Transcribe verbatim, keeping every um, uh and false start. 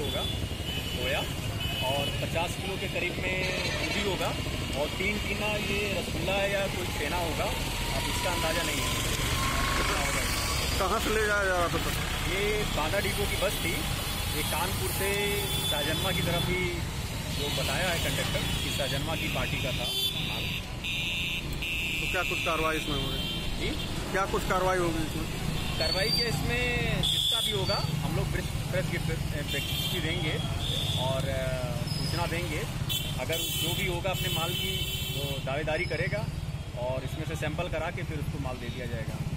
होगा खोया, और पचास किलो के करीब में दूधी होगा, और तीन टीना ये रसगुल्ला या कोई छेना होगा। अब इसका अंदाज़ा नहीं है कितना होगा। कहाँ से ले जाया जा रहा था सर? ये बांदा डिपो की बस थी, ये कानपुर से शाहजन्मा की तरफ ही जो बताया है कंडक्टर कि शाहजन्मा की पार्टी का था माल। तो क्या कुछ कार्रवाई इसमें होगी जी? क्या कुछ कार्रवाई होगी इसमें? कार्रवाई के इसमें जिसका भी होगा हम लोग प्रेस विज्ञप्ति देंगे और सूचना देंगे। अगर जो भी होगा अपने माल की वो दावेदारी करेगा और इसमें से सैंपल करा के फिर उसको माल दे दिया जाएगा।